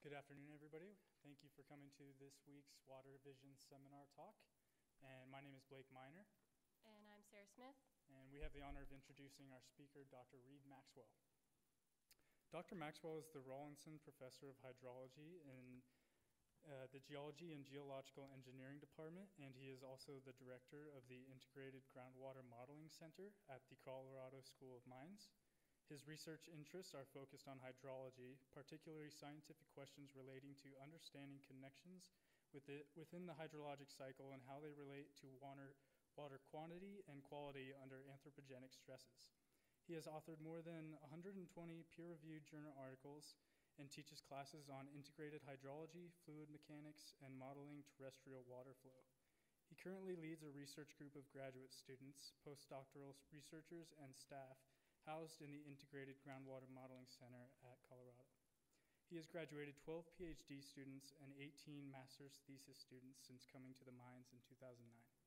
Good afternoon, everybody. Thank you for coming to this week's Water Vision Seminar Talk. And my name is Blake Miner. And I'm Sarah Smith. And we have the honor of introducing our speaker, Dr. Reed Maxwell. Dr. Maxwell is the Rawlinson Professor of Hydrology in the Geology and Geological Engineering Department, and he is also the director of the Integrated Groundwater Modeling Center at the Colorado School of Mines. His research interests are focused on hydrology, particularly scientific questions relating to understanding connections within the hydrologic cycle and how they relate to water quantity and quality under anthropogenic stresses. He has authored more than 120 peer-reviewed journal articles and teaches classes on integrated hydrology, fluid mechanics, and modeling terrestrial water flow. He currently leads a research group of graduate students, postdoctoral researchers, and staff housed in the Integrated Groundwater Modeling Center at Colorado. He has graduated 12 PhD students and 18 master's thesis students since coming to the mines in 2009.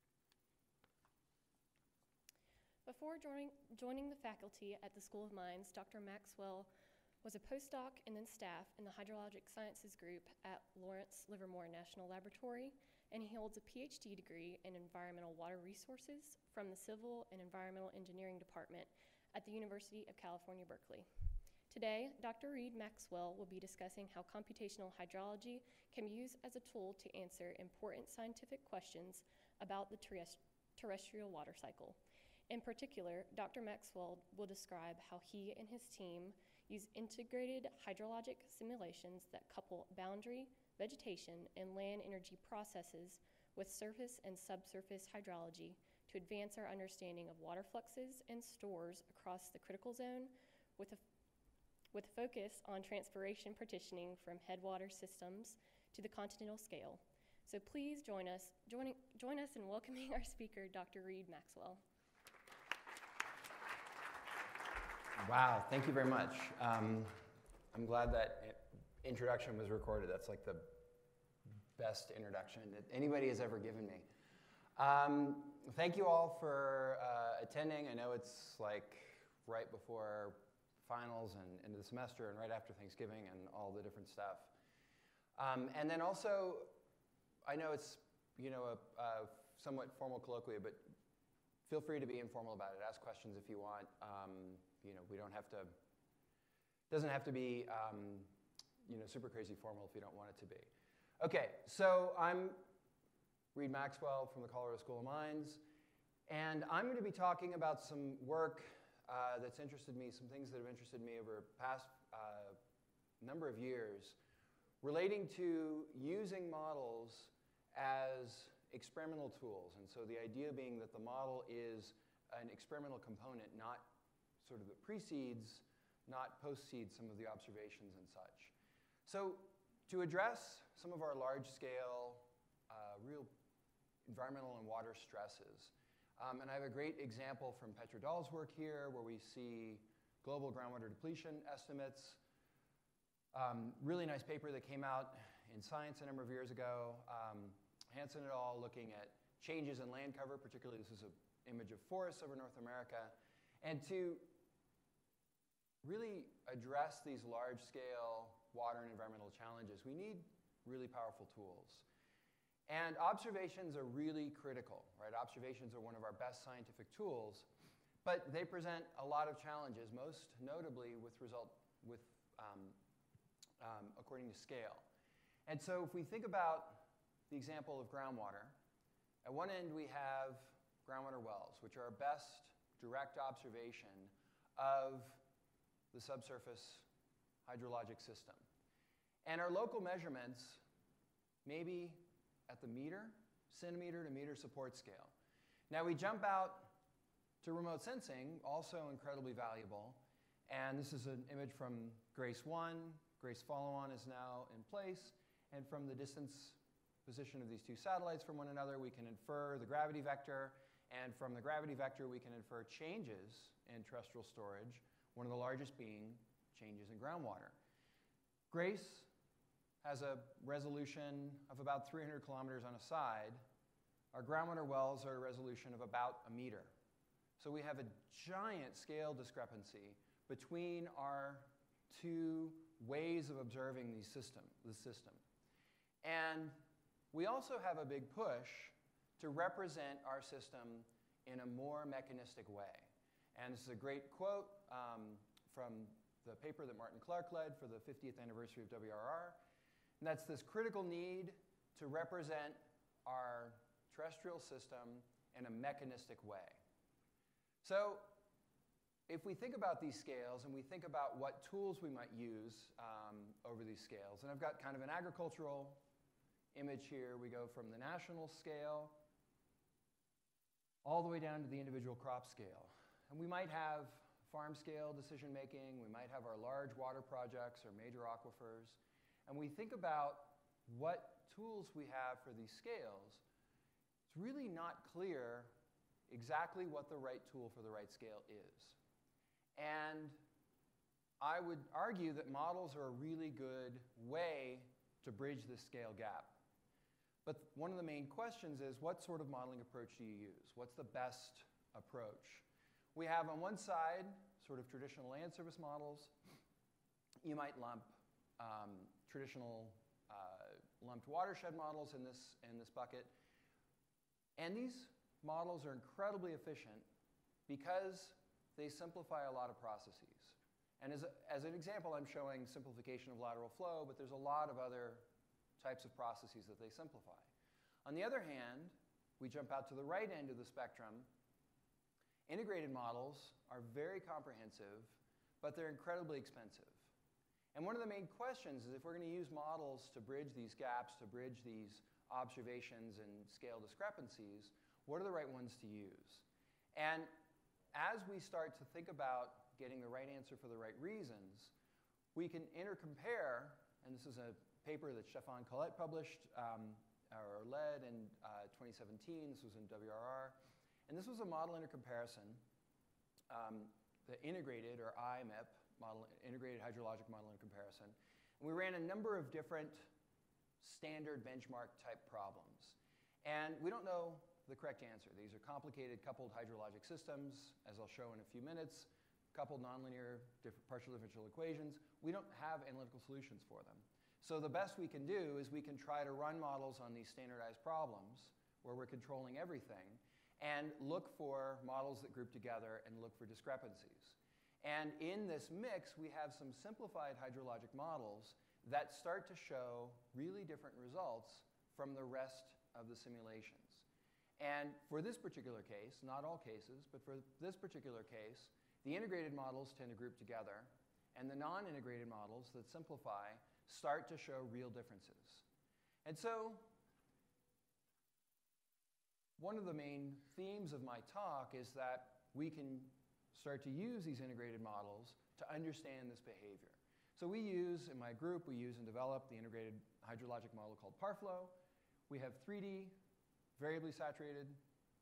Before joining the faculty at the School of Mines, Dr. Maxwell was a postdoc and then staff in the Hydrologic Sciences group at Lawrence Livermore National Laboratory, and he holds a PhD degree in environmental water resources from the Civil and Environmental Engineering Department at the University of California, Berkeley. Today, Dr. Reed Maxwell will be discussing how computational hydrology can be used as a tool to answer important scientific questions about the terrestrial water cycle. In particular, Dr. Maxwell will describe how he and his team use integrated hydrologic simulations that couple boundary, vegetation, and land energy processes with surface and subsurface hydrology to advance our understanding of water fluxes and stores across the critical zone with a focus on transpiration partitioning from headwater systems to the continental scale. So please join us in welcoming our speaker, Dr. Reed Maxwell. Wow, thank you very much. I'm glad that introduction was recorded. That's like the best introduction that anybody has ever given me. Thank you all for attending. I know it's like right before finals and end of the semester and right after Thanksgiving and all the different stuff. And then also, I know it's a somewhat formal colloquium, but feel free to be informal about it. Ask questions if you want. We don't have to. Doesn't have to be super crazy formal if you don't want it to be. Okay, so I'm Reed Maxwell from the Colorado School of Mines, and I'm going to be talking about some work that's interested me, some things that have interested me over the past number of years relating to using models as experimental tools. And so the idea being that the model is an experimental component, not sort of that precedes, not postcedes some of the observations and such. So to address some of our large-scale, real environmental and water stresses, and I have a great example from Petrodol's work here where we see global groundwater depletion estimates. Really nice paper that came out in Science a number of years ago. Hansen et al. Looking at changes in land cover, particularly this is an image of forests over North America. And to really address these large-scale water and environmental challenges, we need really powerful tools. And observations are really critical, right? Observations are one of our best scientific tools, but they present a lot of challenges, most notably according to scale. And so if we think about the example of groundwater, at one end we have groundwater wells, which are our best direct observation of the subsurface hydrologic system. And our local measurements may be at the meter, centimeter to meter support scale. Now we jump out to remote sensing, also incredibly valuable. And this is an image from GRACE 1. GRACE follow-on is now in place. And from the distance position of these two satellites from one another, we can infer the gravity vector. And from the gravity vector, we can infer changes in terrestrial storage, one of the largest being changes in groundwater. GRACE has a resolution of about 300 kilometers on a side. Our groundwater wells are a resolution of about a meter. So we have a giant scale discrepancy between our to ways of observing the system. And we also have a big push to represent our system in a more mechanistic way. And this is a great quote from the paper that Martin Clark led for the 50th anniversary of WRR. And that's this critical need to represent our terrestrial system in a mechanistic way. So if we think about these scales and we think about what tools we might use over these scales, and I've got kind of an agricultural image here. We go from the national scale all the way down to the individual crop scale. And we might have farm scale decision making. We might have our large water projects or major aquifers. And we think about what tools we have for these scales. It's really not clear exactly what the right tool for the right scale is. And I would argue that models are a really good way to bridge this scale gap. But one of the main questions is, what sort of modeling approach do you use? What's the best approach? We have on one side sort of traditional land surface models. You might lump traditional lumped watershed models in this bucket. And these models are incredibly efficient because they simplify a lot of processes. And as an example, I'm showing simplification of lateral flow, but there's a lot of other types of processes that they simplify. On the other hand, we jump out to the right end of the spectrum. Integrated models are very comprehensive, but they're incredibly expensive. And one of the main questions is, if we're going to use models to bridge these gaps, to bridge these observations and scale discrepancies, what are the right ones to use? And as we start to think about getting the right answer for the right reasons, we can intercompare, and this is a paper that Stefan Collette published or led in 2017. This was in WRR. And this was a model intercomparison, the integrated, or IMIP, integrated hydrologic model intercomparison. And we ran a number of different standard benchmark type problems. And we don't know the correct answer. These are complicated coupled hydrologic systems, as I'll show in a few minutes, coupled nonlinear partial differential equations. We don't have analytical solutions for them. So the best we can do is we can try to run models on these standardized problems where we're controlling everything and look for models that group together and look for discrepancies. And in this mix, we have some simplified hydrologic models that start to show really different results from the rest of the simulations. And for this particular case, not all cases, but for this particular case, the integrated models tend to group together, and the non-integrated models that simplify start to show real differences. And so one of the main themes of my talk is that we can start to use these integrated models to understand this behavior. So we use, in my group, we use and develop the integrated hydrologic model called PARFLOW. We have 3D, variably saturated,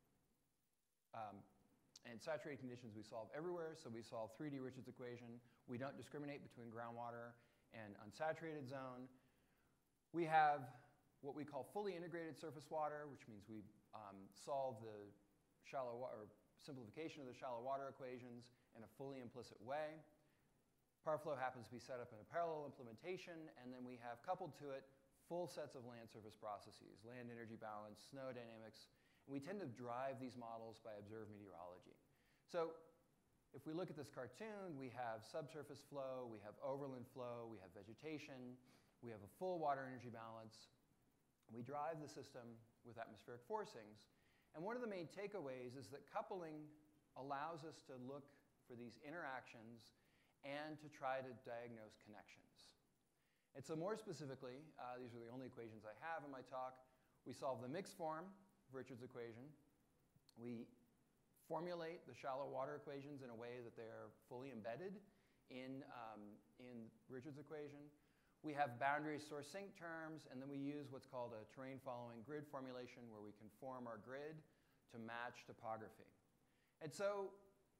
and saturated conditions we solve everywhere. So we solve 3D Richards equation. We don't discriminate between groundwater and unsaturated zone. We have what we call fully integrated surface water, which means we solve the shallow water, simplification of the shallow water equations in a fully implicit way. PARFLOW happens to be set up in a parallel implementation, and then we have coupled to it full sets of land surface processes, land energy balance, snow dynamics. And we tend to drive these models by observed meteorology. So if we look at this cartoon, we have subsurface flow, we have overland flow, we have vegetation, we have a full water energy balance. We drive the system with atmospheric forcings. And one of the main takeaways is that coupling allows us to look for these interactions and to try to diagnose connections. And so more specifically, these are the only equations I have in my talk. We solve the mixed form of Richards equation. We formulate the shallow water equations in a way that they're fully embedded in Richards equation. We have boundary source sink terms, and then we use what's called a terrain following grid formulation, where we can form our grid to match topography. And so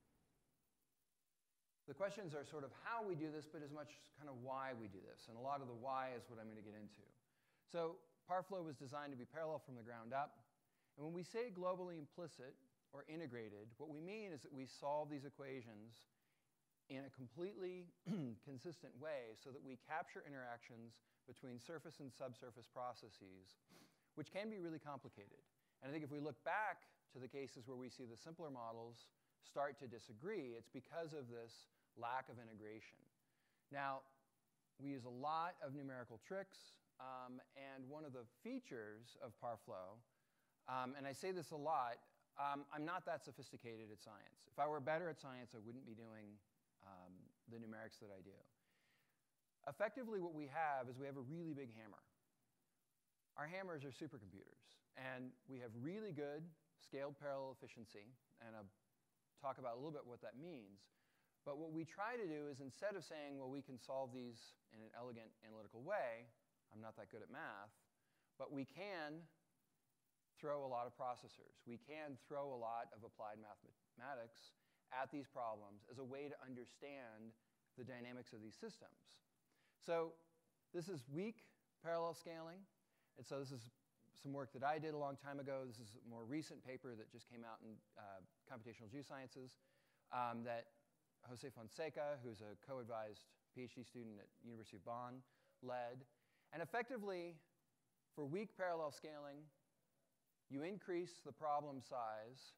the questions are sort of how we do this, but as much kind of why we do this. And a lot of the why is what I'm going to get into. So PARFLOW was designed to be parallel from the ground up. And when we say globally implicit or integrated, what we mean is that we solve these equations in a completely consistent way so that we capture interactions between surface and subsurface processes, which can be really complicated. And I think if we look back to the cases where we see the simpler models start to disagree, it's because of this lack of integration. Now, we use a lot of numerical tricks, and one of the features of ParFlow, and I say this a lot, I'm not that sophisticated at science. If I were better at science, I wouldn't be doing the numerics that I do. Effectively, what we have is we have a really big hammer. Our hammers are supercomputers, and we have really good scaled parallel efficiency, and I'll talk about a little bit what that means. But what we try to do is instead of saying, well, we can solve these in an elegant analytical way, I'm not that good at math, but we can throw a lot of processors. We can throw a lot of applied mathematics at these problems as a way to understand the dynamics of these systems. So this is weak parallel scaling. And so this is some work that I did a long time ago. This is a more recent paper that just came out in Computational Geosciences that Jose Fonseca, who's a co-advised PhD student at University of Bonn, led. And effectively, for weak parallel scaling, you increase the problem size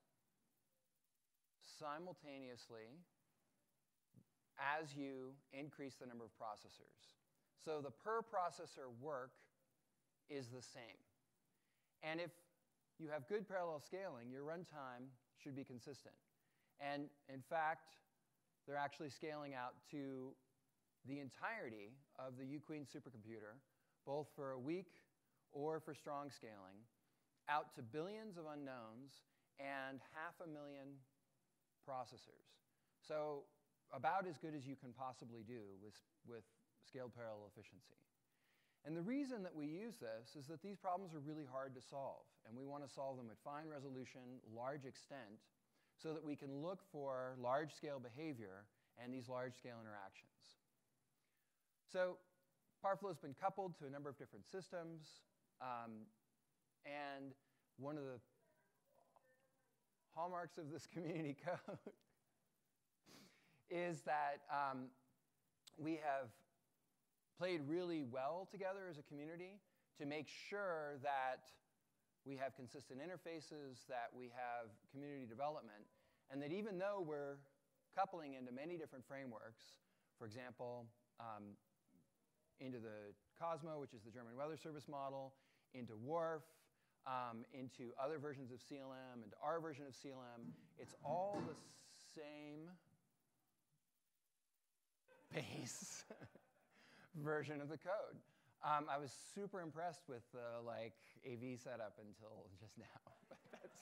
simultaneously as you increase the number of processors. So the per processor work is the same. And if you have good parallel scaling, your runtime should be consistent. And in fact, they're actually scaling out to the entirety of the UQueen supercomputer, both for a weak or for strong scaling, out to billions of unknowns and 500,000 processors. So about as good as you can possibly do with scaled parallel efficiency. And the reason that we use this is that these problems are really hard to solve, and we want to solve them at fine resolution, large extent, so that we can look for large-scale behavior and these large-scale interactions. So ParFlow has been coupled to a number of different systems, and one of the hallmarks of this community code is that we have played really well together as a community to make sure that we have consistent interfaces, that we have community development, and that even though we're coupling into many different frameworks, for example, into the COSMO, which is the German Weather Service model, into WRF, into other versions of CLM, into our version of CLM, it's all the same base version of the code. I was super impressed with the AV setup until just now. But that's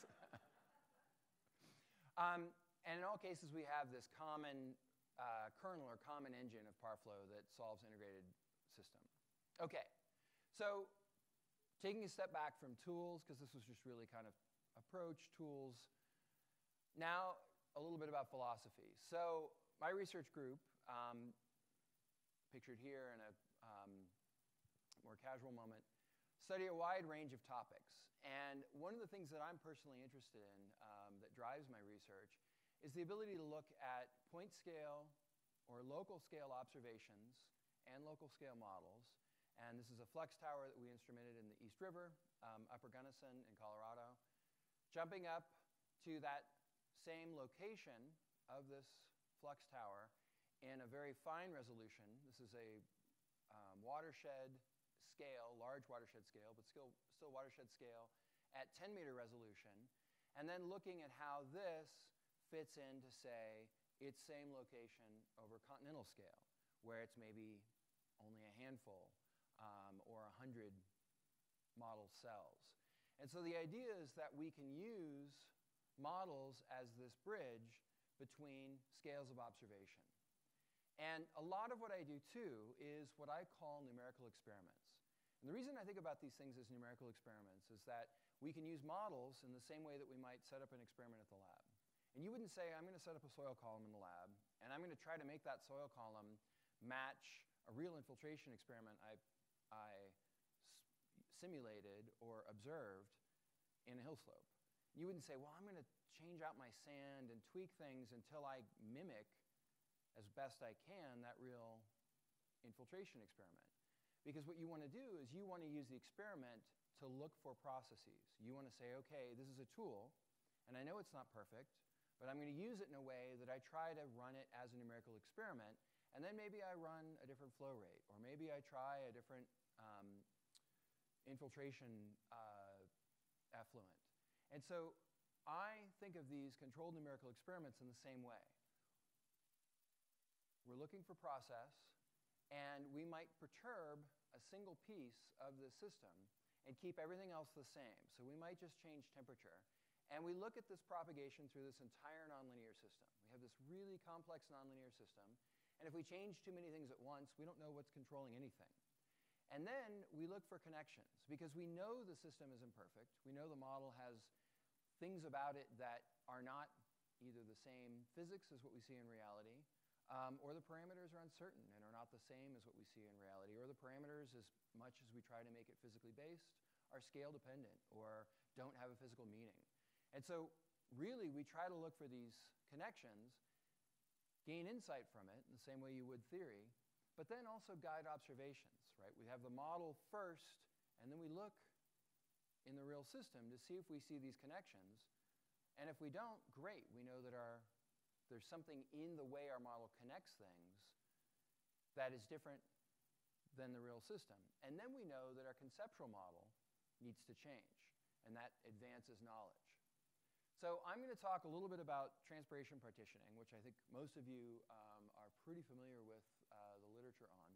and in all cases, we have this common kernel or common engine of ParFlow that solves integrated system. Okay, so taking a step back from tools, because this was just really kind of approach tools. Now, a little bit about philosophy. So my research group, pictured here in a more casual moment, study a wide range of topics. And one of the things that I'm personally interested in that drives my research is the ability to look at point scale or local scale observations and local scale models. And this is a flux tower that we instrumented in the East River, Upper Gunnison in Colorado. Jumping up to that same location of this flux tower in a very fine resolution. This is a watershed scale, large watershed scale, but still watershed scale at 10-meter resolution, and then looking at how this fits into, say, its same location over continental scale, where it's maybe only a handful or 100 model cells. And so the idea is that we can use models as this bridge between scales of observation. And a lot of what I do, too, is what I call numerical experiments. And the reason I think about these things as numerical experiments is that we can use models in the same way that we might set up an experiment at the lab. And you wouldn't say, I'm going to set up a soil column in the lab, and I'm going to try to make that soil column match a real infiltration experiment I simulated or observed in a hill slope. You wouldn't say, well, I'm going to change out my sand and tweak things until I mimic as best I can, that real infiltration experiment. Because what you want to do is you want to use the experiment to look for processes. You want to say, okay, this is a tool, and I know it's not perfect, but I'm going to use it in a way that I try to run it as a numerical experiment, and then maybe I run a different flow rate, or maybe I try a different infiltration effluent. And so I think of these controlled numerical experiments in the same way. We're looking for process, and we might perturb a single piece of the system and keep everything else the same. So we might just change temperature. And we look at this propagation through this entire nonlinear system. We have this really complex nonlinear system, and if we change too many things at once, we don't know what's controlling anything. And then we look for connections, because we know the system is imperfect. We know the model has things about it that are not either the same physics as what we see in reality, or the parameters are uncertain and are not the same as what we see in reality, or the parameters, as much as we try to make it physically based, are scale dependent or don't have a physical meaning. And so really we try to look for these connections, gain insight from it in the same way you would theory, but then also guide observations, right? We have the model first, and then we look in the real system to see if we see these connections. And if we don't, great. We know that there's something in the way our model connects things that is different than the real system. And then we know that our conceptual model needs to change, and that advances knowledge. So I'm going to talk a little bit about transpiration partitioning, which I think most of you are pretty familiar with the literature on.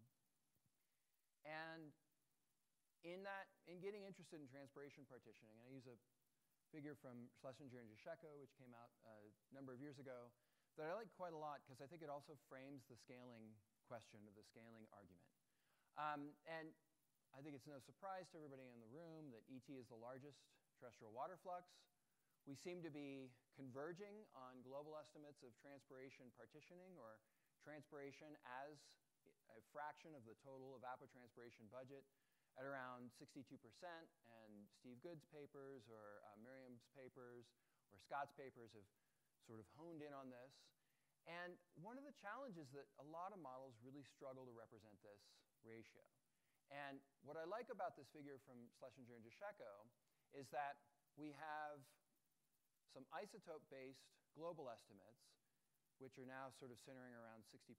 And in getting interested in transpiration partitioning, and I use a figure from Schlesinger and Juszczyk, which came out a number of years ago, that I like quite a lot because I think it also frames the scaling question or the scaling argument. And I think it's no surprise to everybody in the room that ET is the largest terrestrial water flux. We seem to be converging on global estimates of transpiration partitioning, or transpiration as a fraction of the total evapotranspiration budget, at around 62%, and Steve Good's papers or Miriam's papers or Scott's papers have sort of honed in on this. And one of the challenges that a lot of models really struggle to represent this ratio. And what I like about this figure from Schlesinger and Juszczyk is that we have some isotope-based global estimates, which are now sort of centering around 60%.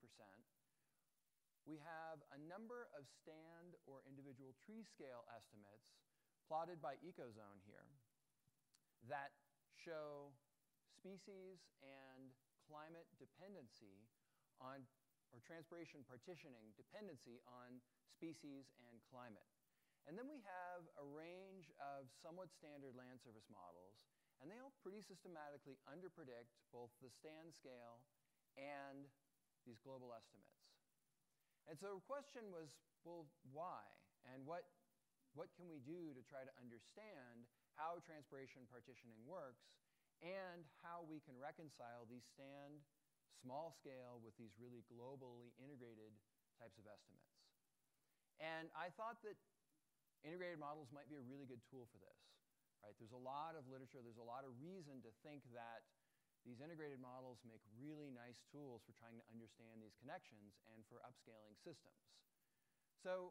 We have a number of stand or individual tree scale estimates plotted by ecozone here that show species and climate dependency on, or transpiration partitioning dependency on species and climate. And then we have a range of somewhat standard land surface models, and they all pretty systematically underpredict both the stand scale and these global estimates. And so the question was, well, why? And what can we do to try to understand how transpiration partitioning works and how we can reconcile these stand small scale with these really globally integrated types of estimates? And I thought that integrated models might be a really good tool for this. Right? There's a lot of literature, there's a lot of reason to think that these integrated models make really nice tools for trying to understand these connections and for upscaling systems. So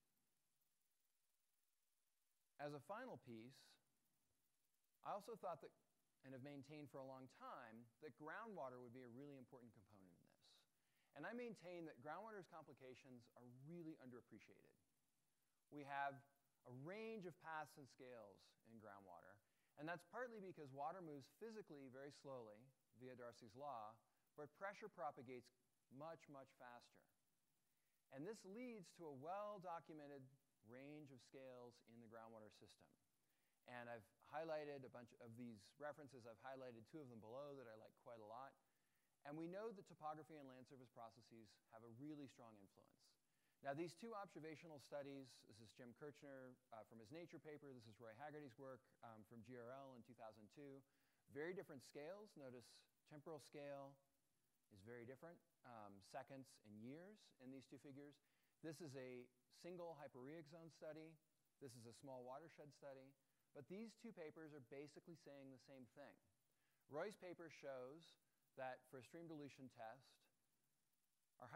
as a final piece, I also thought that, and have maintained for a long time, that groundwater would be a really important component in this. And I maintain that groundwater's complications are really underappreciated. We have a range of paths and scales in groundwater, and that's partly because water moves physically very slowly via Darcy's law, but pressure propagates much, much faster. And this leads to a well-documented range of scales in the groundwater system. And I've highlighted a bunch of these references. I've highlighted two of them below that I like quite a lot. And we know that topography and land surface processes have a really strong influence. Now, these two observational studies, this is Jim Kirchner from his Nature paper, this is Roy Haggerty's work from GRL in 2002. Very different scales. Notice temporal scale is very different, seconds and years in these two figures. This is a single hyporeic zone study. This is a small watershed study. But these two papers are basically saying the same thing. Roy's paper shows that for a stream dilution test,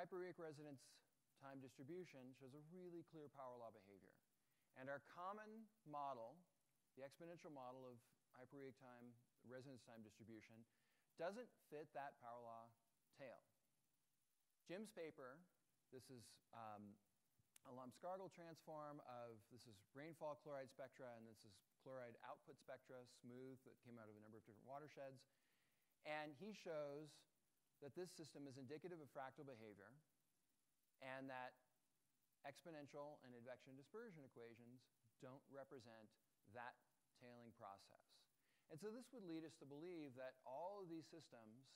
hypereoic residence time distribution shows a really clear power law behavior. And our common model, the exponential model of hypereoic time, residence time distribution, doesn't fit that power law tail. Jim's paper, this is a Lomskargel transform of, this is rainfall chloride spectra, and this is chloride output spectra, smooth, that came out of a number of different watersheds. And he shows that this system is indicative of fractal behavior, and that exponential and advection dispersion equations don't represent that tailing process. And so this would lead us to believe that all of these systems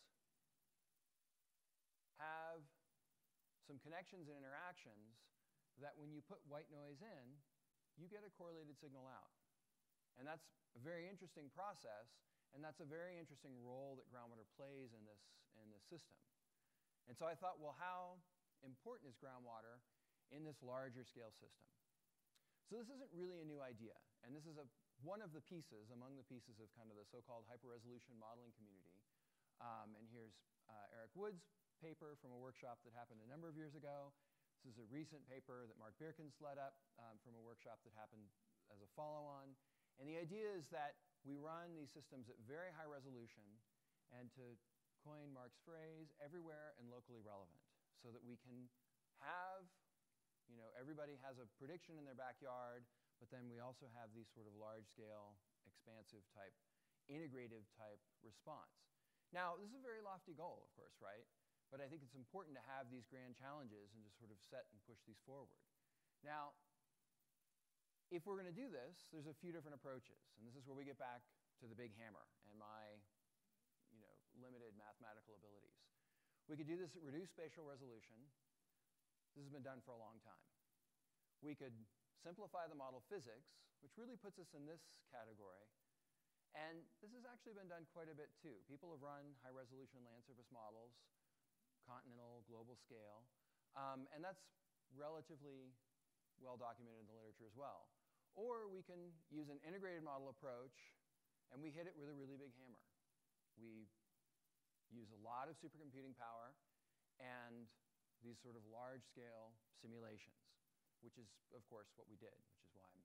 have some connections and interactions that when you put white noise in, you get a correlated signal out. And that's a very interesting process, and that's a very interesting role that groundwater plays in this system. And so I thought, well, how important is groundwater in this larger scale system? So this isn't really a new idea, and this is one of the pieces, among the pieces of kind of the so-called hyper-resolution modeling community. And here's Eric Wood's paper from a workshop that happened a number of years ago. This is a recent paper that Mark Birkins led up from a workshop that happened as a follow-on. And the idea is that we run these systems at very high resolution, and to coin Mark's phrase, everywhere and locally relevant, so that we can have, everybody has a prediction in their backyard, but then we also have these sort of large-scale, expansive type, integrative type response. Now, this is a very lofty goal, of course, right? But I think it's important to have these grand challenges and to sort of set and push these forward. Now, if we're going to do this, there's a few different approaches. And this is where we get back to the big hammer and my limited mathematical abilities. We could do this at reduced spatial resolution. This has been done for a long time. We could simplify the model physics, which really puts us in this category. And this has actually been done quite a bit too. People have run high-resolution land surface models, continental, global scale, and that's relatively well documented in the literature as well. Or we can use an integrated model approach, and we hit it with a really big hammer. We use a lot of supercomputing power and these sort of large-scale simulations, which is, of course, what we did, which is what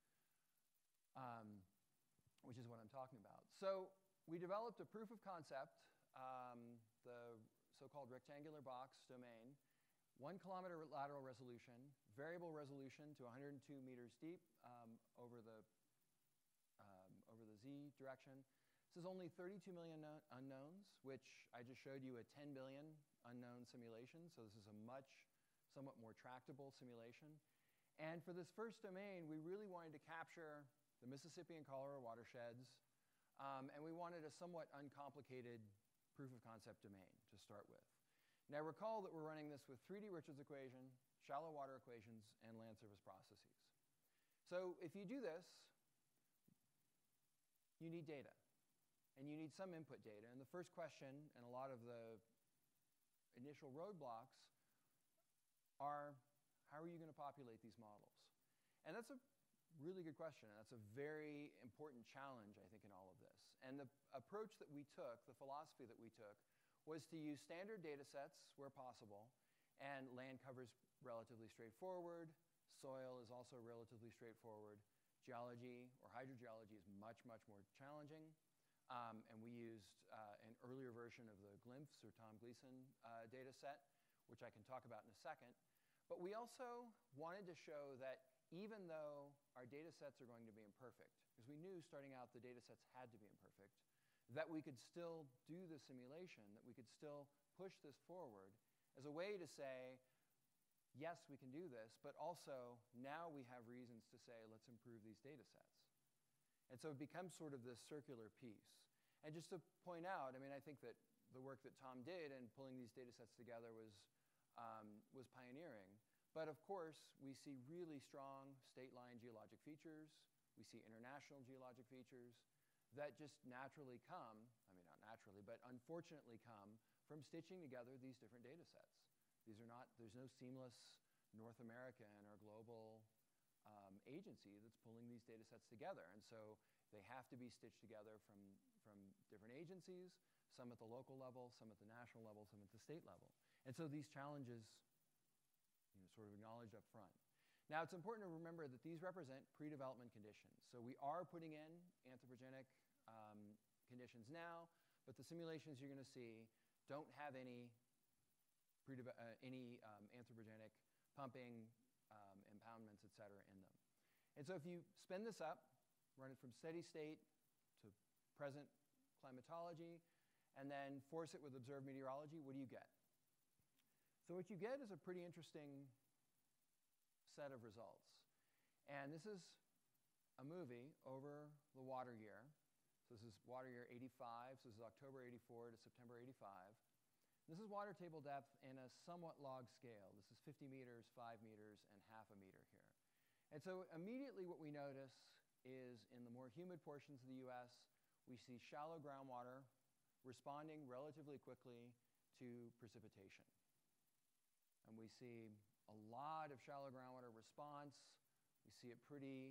I'm talking about. So we developed a proof of concept, the so-called rectangular box domain, 1 kilometer lateral resolution, variable resolution to 102 meters deep over the z direction. This is only 32 million unknowns, which I just showed you a 10 billion unknown simulation. So this is a somewhat more tractable simulation. And for this first domain, we really wanted to capture the Mississippi and Colorado watersheds, and we wanted a somewhat uncomplicated proof of concept domain to start with. Now recall that we're running this with 3D Richards equation, shallow water equations, and land surface processes. So if you do this, you need data, and you need some input data. And the first question, and a lot of the initial roadblocks, are how are you going to populate these models? And that's a really good question, and that's a very important challenge, I think, in all of this. And the approach that we took, the philosophy that we took, was to use standard data sets where possible, and land cover's relatively straightforward, soil is also relatively straightforward, geology or hydrogeology is much, much more challenging, and we used an earlier version of the GLIMPS or Tom Gleason data set, which I can talk about in a second. But we also wanted to show that even though our data sets are going to be imperfect, because we knew starting out the data sets had to be imperfect, that we could still do the simulation, that we could still push this forward as a way to say, yes, we can do this, but also now we have reasons to say, let's improve these data sets. And so it becomes sort of this circular piece. And just to point out, I mean, I think that the work that Tom did in pulling these data sets together was pioneering. But of course, we see really strong state-line geologic features. We see international geologic features that just naturally come, I mean, not naturally, but unfortunately come from stitching together these different data sets. These are not, there's no seamless North American or global agency that's pulling these data sets together. And so they have to be stitched together from different agencies, some at the local level, some at the national level, some at the state level. And so these challenges, sort of acknowledged up front. Now, it's important to remember that these represent pre-development conditions. So we are putting in anthropogenic conditions now, but the simulations you're going to see don't have any anthropogenic pumping, impoundments, et cetera, in them. And so if you spin this up, run it from steady state to present climatology, and then force it with observed meteorology, what do you get? So what you get is a pretty interesting set of results. And this is a movie over the water year. So this is water year 85. So this is October 84 to September 85. This is water table depth in a somewhat log scale. This is 50 meters, 5 meters, and half a meter here. And so immediately what we notice is in the more humid portions of the US, we see shallow groundwater responding relatively quickly to precipitation. And we see a lot of shallow groundwater response. We see a pretty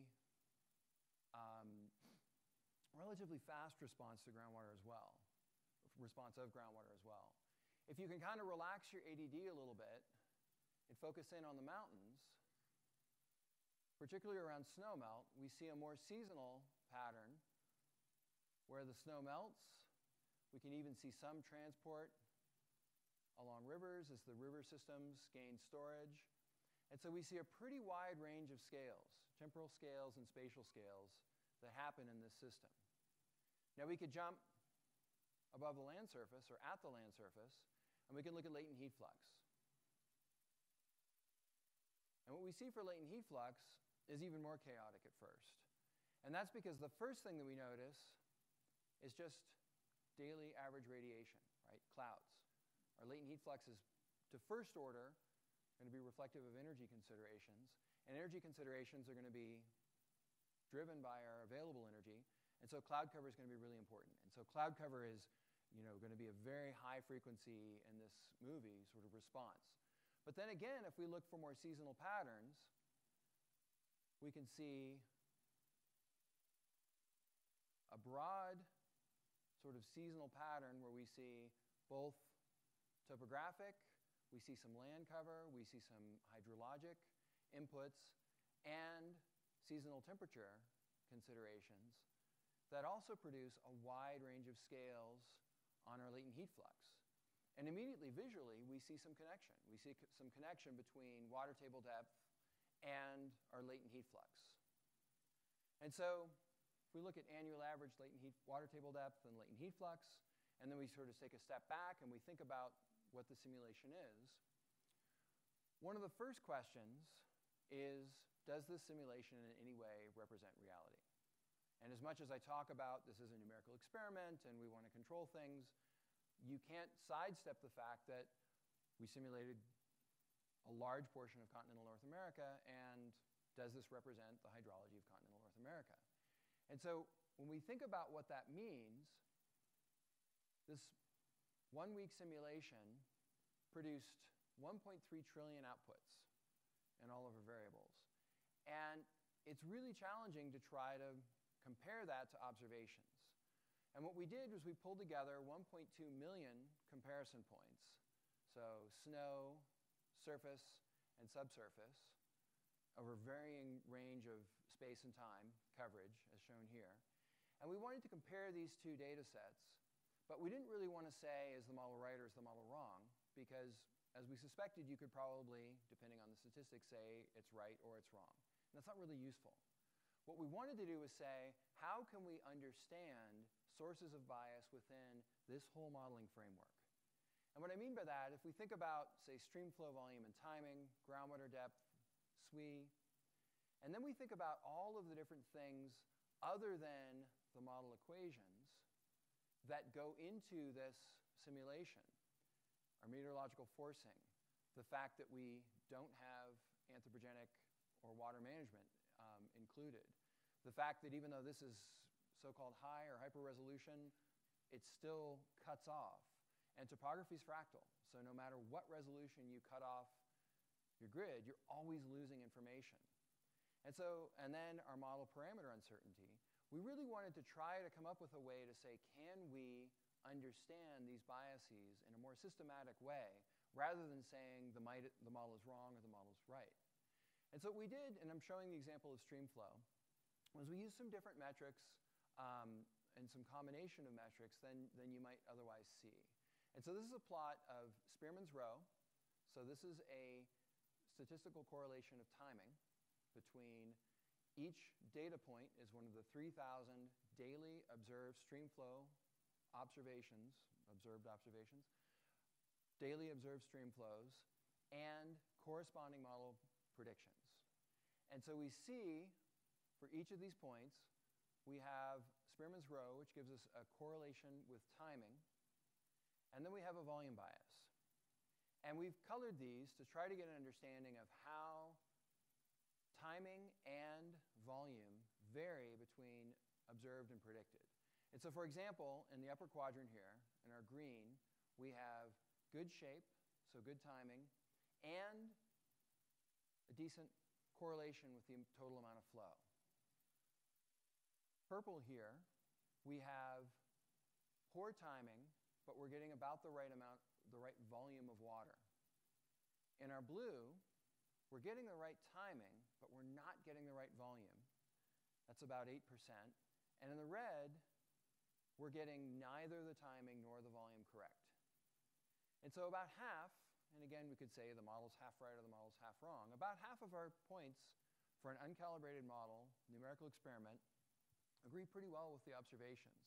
relatively fast response to groundwater as well, response of groundwater as well. If you can kind of relax your ADD a little bit and focus in on the mountains, particularly around snow melt, we see a more seasonal pattern where the snow melts. We can even see some transport along rivers as the river systems gain storage. And so we see a pretty wide range of scales, temporal scales and spatial scales, that happen in this system. Now we could jump above the land surface or at the land surface, and we can look at latent heat flux. And what we see for latent heat flux is even more chaotic at first. And that's because the first thing that we notice is just daily average radiation, right? Clouds. Our latent heat flux is, to first order, going to be reflective of energy considerations. And energy considerations are going to be driven by our available energy. And so cloud cover is going to be really important. And so cloud cover is going to be a very high frequency in this movie sort of response. But then again, if we look for more seasonal patterns, we can see a broad sort of seasonal pattern where we see both topographic, we see some land cover, we see some hydrologic inputs, and seasonal temperature considerations that also produce a wide range of scales on our latent heat flux. And immediately, visually, we see some connection. We see some connection between water table depth and our latent heat flux. And so if we look at annual average latent heat, water table depth and latent heat flux, and then we sort of take a step back and we think about what the simulation is, one of the first questions is, does this simulation in any way represent reality? And as much as I talk about this is a numerical experiment and we want to control things, you can't sidestep the fact that we simulated a large portion of continental North America, and does this represent the hydrology of continental North America? And so when we think about what that means, this 1-week simulation produced 1.3 trillion outputs in all of our variables. And it's really challenging to try to compare that to observations. And what we did was we pulled together 1.2 million comparison points. So snow, surface, and subsurface over varying range of space and time coverage, as shown here. And we wanted to compare these two data sets, but we didn't really want to say, is the model right or is the model wrong? Because as we suspected, you could probably, depending on the statistics, say it's right or it's wrong. And that's not really useful. What we wanted to do was say, how can we understand sources of bias within this whole modeling framework? And what I mean by that, if we think about, say, stream flow volume and timing, groundwater depth, SWE, and then we think about all of the different things other than the model equations that go into this simulation, our meteorological forcing, the fact that we don't have anthropogenic or water management included, the fact that even though this is so-called high or hyper-resolution, it still cuts off. And topography is fractal, so no matter what resolution you cut off your grid, you're always losing information. And then our model parameter uncertainty, we really wanted to try to come up with a way to say, can we understand these biases in a more systematic way rather than saying the model is wrong or the model is right. And so what we did, and I'm showing the example of stream flow, was we used some different metrics and some combination of metrics than you might otherwise see. And so this is a plot of Spearman's rho. So this is a statistical correlation of timing between each data point is one of the 3,000 daily observed stream flow observations, daily observed stream flows, and corresponding model predictions. And so we see for each of these points, we have Spearman's rho, which gives us a correlation with timing, and then we have a volume bias. And we've colored these to try to get an understanding of how timing and volume vary between observed and predicted. And so, for example, in the upper quadrant here, in our green, we have good shape, so good timing, and a decent correlation with the total amount of flow. Purple here, we have poor timing, but we're getting about the right amount, the right volume of water. In our blue, we're getting the right timing, but we're not getting the right volume. That's about 8%. And in the red, we're getting neither the timing nor the volume correct. And so about half, and again, we could say the model's half right or the model's half wrong, about half of our points for an uncalibrated model, numerical experiment, agree pretty well with the observations.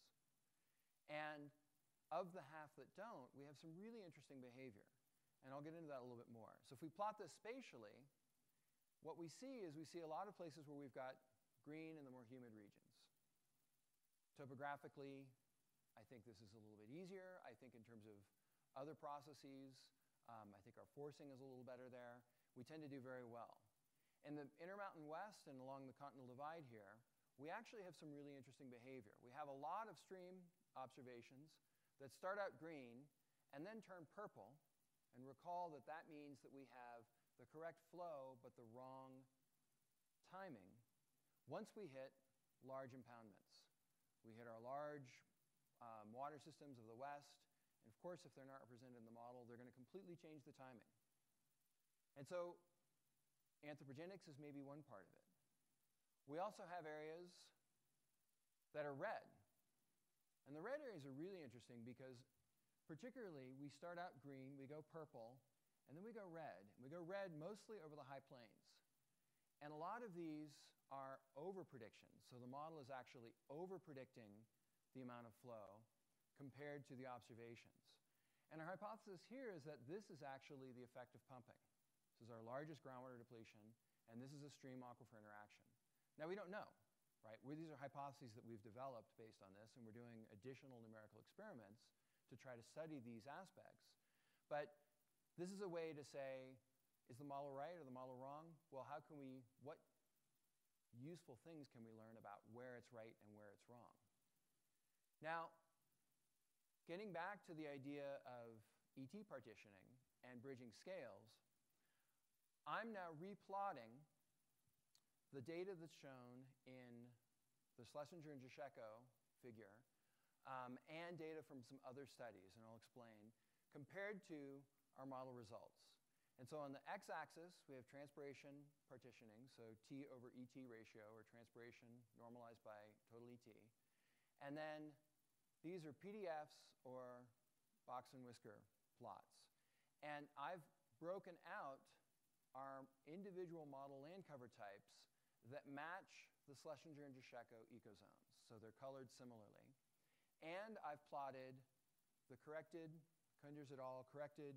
And of the half that don't, we have some really interesting behavior. And I'll get into that a little bit more. So if we plot this spatially, what we see is we see a lot of places where we've got green in the more humid regions. Topographically, I think this is a little bit easier. I think in terms of other processes, I think our forcing is a little better there. We tend to do very well. In the Intermountain West and along the Continental Divide here, we actually have some really interesting behavior. We have a lot of stream observations that start out green and then turn purple. And recall that that means that we have the correct flow but the wrong timing once we hit large impoundments. We hit our large water systems of the West, and of course, if they're not represented in the model, they're going to completely change the timing. And so anthropogenics is maybe one part of it. We also have areas that are red. And the red areas are really interesting because particularly, we start out green, we go purple, and then we go red. And we go red mostly over the high plains. And a lot of these are over-predictions. So the model is actually over-predicting the amount of flow compared to the observations. And our hypothesis here is that this is actually the effect of pumping. This is our largest groundwater depletion, and this is a stream-aquifer interaction. Now, we don't know, right? These are hypotheses that we've developed based on this, and we're doing additional numerical experiments to try to study these aspects. But this is a way to say, is the model right or the model wrong? Well, what useful things can we learn about where it's right and where it's wrong? Now, getting back to the idea of ET partitioning and bridging scales, I'm now replotting the data that's shown in the Schlesinger and Jascheko figure and data from some other studies, and I'll explain, compared to our model results. And so on the x-axis, we have transpiration partitioning, so T over ET ratio, or transpiration normalized by total ET. And then these are PDFs, or box and whisker plots. And I've broken out our individual model land cover types that match the Schlesinger and Jascheko ecozones. So they're colored similarly. And I've plotted the corrected, Kunders et al. Corrected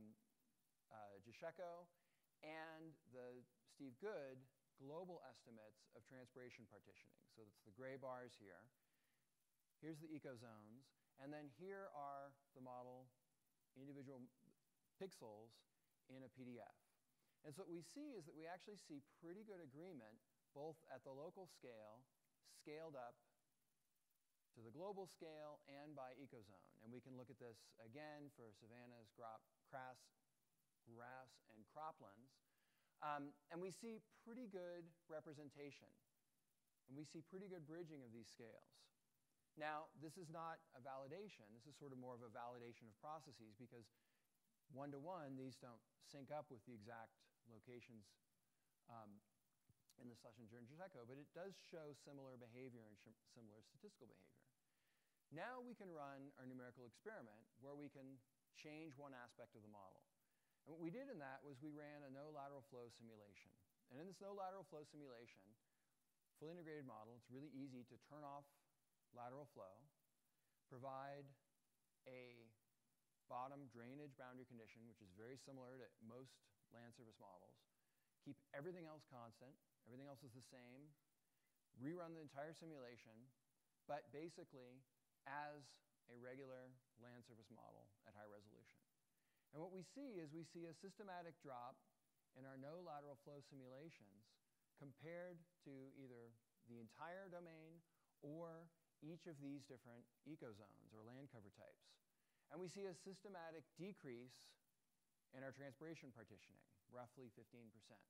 Jascheko and the Steve Good global estimates of transpiration partitioning. So that's the gray bars here. Here's the ecozones. And then here are the model individual pixels in a PDF. And so what we see is that we actually see pretty good agreement both at the local scale, scaled up to the global scale, and by ecozone. And we can look at this again for savannas, grass, and croplands. And we see pretty good representation. And we see pretty good bridging of these scales. Now, this is not a validation. This is sort of more of a validation of processes because one-to-one, these don't sync up with the exact locations in the Schlesinger-Jurchenko, but it does show similar behavior and similar statistical behavior. Now we can run our numerical experiment where we can change one aspect of the model. And what we did in that was we ran a no lateral flow simulation. And in this no lateral flow simulation, fully integrated model, it's really easy to turn off lateral flow, provide a bottom drainage boundary condition, which is very similar to most land surface models, keep everything else constant, everything else is the same, rerun the entire simulation, but basically as a regular land surface model at high resolution. And what we see is we see a systematic drop in our no lateral flow simulations compared to either the entire domain or each of these different ecozones or land cover types. And we see a systematic decrease in our transpiration partitioning, roughly 15%.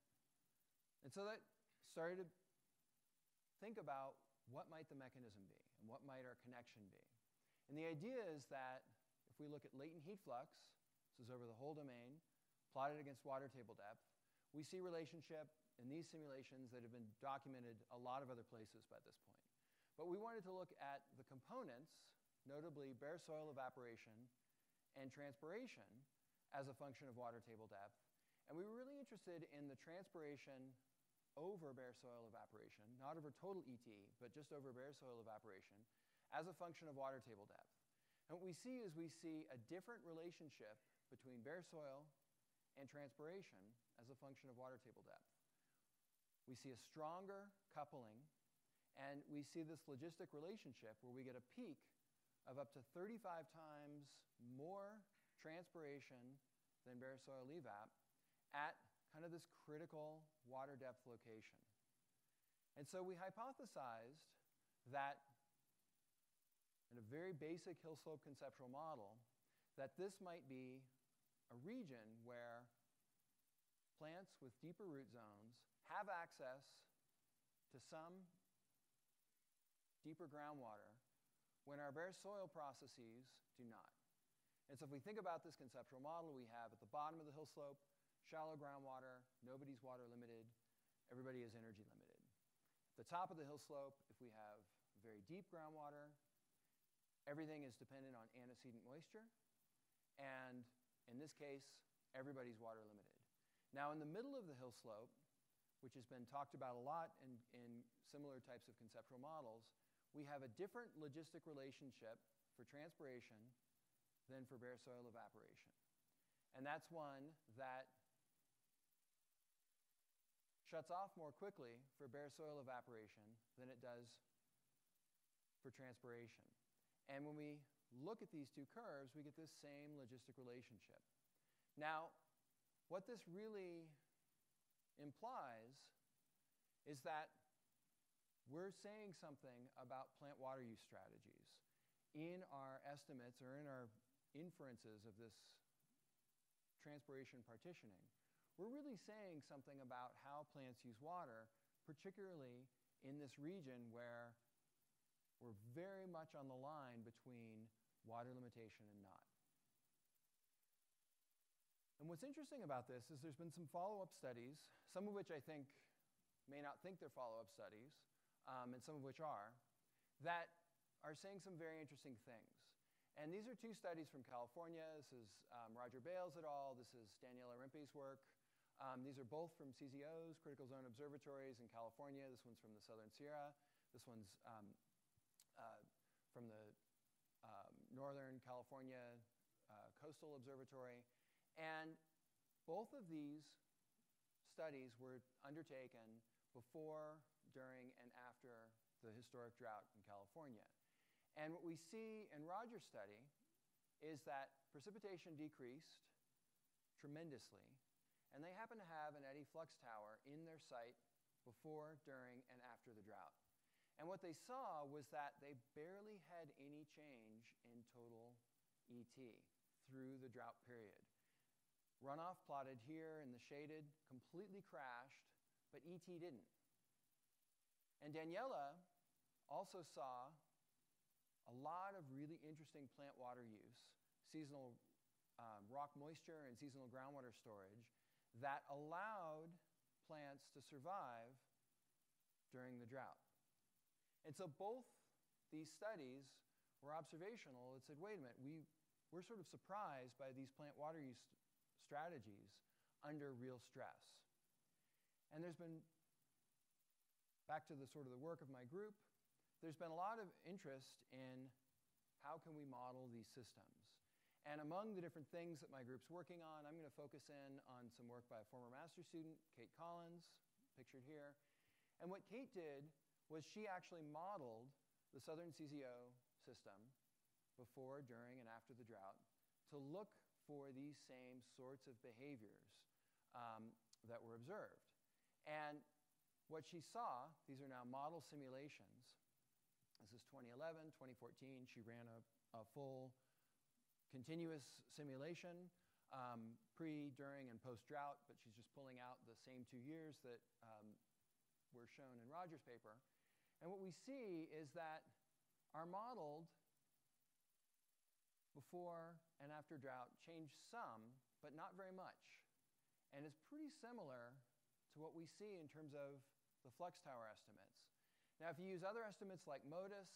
And so that started to think about what might the mechanism be and what might our connection be. And the idea is that if we look at latent heat flux, this is over the whole domain, plotted against water table depth, we see relationship in these simulations that have been documented a lot of other places by this point. But we wanted to look at the components, notably bare soil evaporation and transpiration as a function of water table depth. And we were really interested in the transpiration over bare soil evaporation, not over total ET, but just over bare soil evaporation as a function of water table depth. And what we see is we see a different relationship between bare soil and transpiration as a function of water table depth. We see a stronger coupling, and we see this logistic relationship where we get a peak of up to 35 times more transpiration than bare soil evap at kind of this critical water depth location. And so we hypothesized that in a very basic hill slope conceptual model, that this might be a region where plants with deeper root zones have access to some deeper groundwater when our bare soil processes do not. And so if we think about this conceptual model, we have at the bottom of the hill slope, shallow groundwater, nobody's water limited, everybody is energy limited. At the top of the hill slope, if we have very deep groundwater, everything is dependent on antecedent moisture, and in this case, everybody's water limited. Now in the middle of the hill slope, which has been talked about a lot in similar types of conceptual models, we have a different logistic relationship for transpiration than for bare soil evaporation. And that's one that shuts off more quickly for bare soil evaporation than it does for transpiration. And when we look at these two curves, we get this same logistic relationship. Now, what this really implies is that we're saying something about plant water use strategies in our estimates or in our inferences of this transpiration partitioning. We're really saying something about how plants use water, particularly in this region where we're very much on the line between water limitation and not. And what's interesting about this is there's been some follow-up studies, some of which I think may not think they're follow-up studies, and some of which are, that are saying some very interesting things. And these are two studies from California. This is Roger Bales et al. This is Daniela Rimpe's work. These are both from CZOs, Critical Zone Observatories in California. This one's from the Southern Sierra. This one's from the Northern California Coastal Observatory. And both of these studies were undertaken before, during, and after the historic drought in California. And what we see in Roger's study is that precipitation decreased tremendously, and they happen to have an eddy flux tower in their site before, during, and after the drought. And what they saw was that they barely had any change in total ET through the drought period. Runoff plotted here in the shaded completely crashed, but ET didn't. And Daniela also saw a lot of really interesting plant water use, seasonal rock moisture and seasonal groundwater storage that allowed plants to survive during the drought. And so both these studies were observational. It said, wait a minute, we're sort of surprised by these plant water use strategies under real stress. And there's been, back to the sort of the work of my group, there's been a lot of interest in how can we model these systems. And among the different things that my group's working on, I'm going to focus in on some work by a former master's student, Kate Collins, pictured here. And what Kate did was she actually modeled the Southern CZO system before, during, and after the drought to look for these same sorts of behaviors that were observed. And what she saw, these are now model simulations. This is 2011, 2014. She ran a full continuous simulation, pre, during, and post-drought, but she's just pulling out the same 2 years that were shown in Roger's paper. And what we see is that our modeled before and after drought changed some, but not very much. And it's pretty similar to what we see in terms of the flux tower estimates. Now, if you use other estimates like MODIS,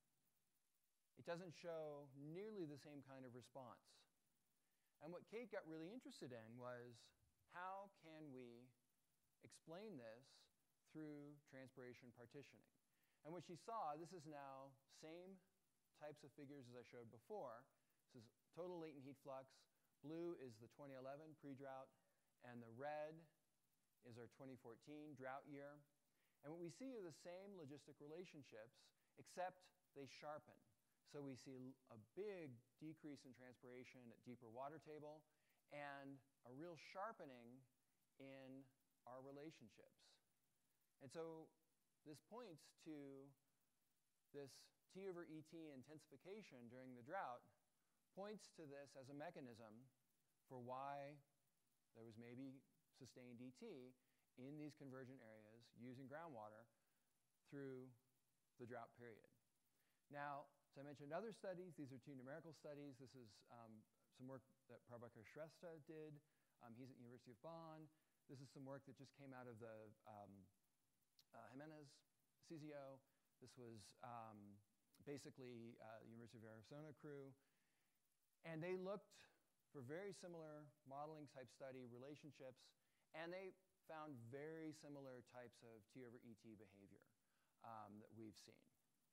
it doesn't show nearly the same kind of response. And what Kate got really interested in was, how can we explain this through transpiration partitioning? And what she saw, this is now same types of figures as I showed before. This is total latent heat flux. Blue is the 2011 pre-drought, and the red is our 2014 drought year. And what we see are the same logistic relationships, except they sharpen. So we see a big decrease in transpiration at deeper water table and a real sharpening in our relationships. And so this points to this T over ET intensification during the drought, points to this as a mechanism for why there was maybe sustained ET in these convergent areas using groundwater through the drought period. Now, as I mentioned other studies, these are two numerical studies. This is some work that Prabhakar Shrestha did. He's at the University of Bonn. This is some work that just came out of the Jimenez CZO. This was basically the University of Arizona crew. And they looked for very similar modeling type study relationships, and they found very similar types of T over ET behavior that we've seen.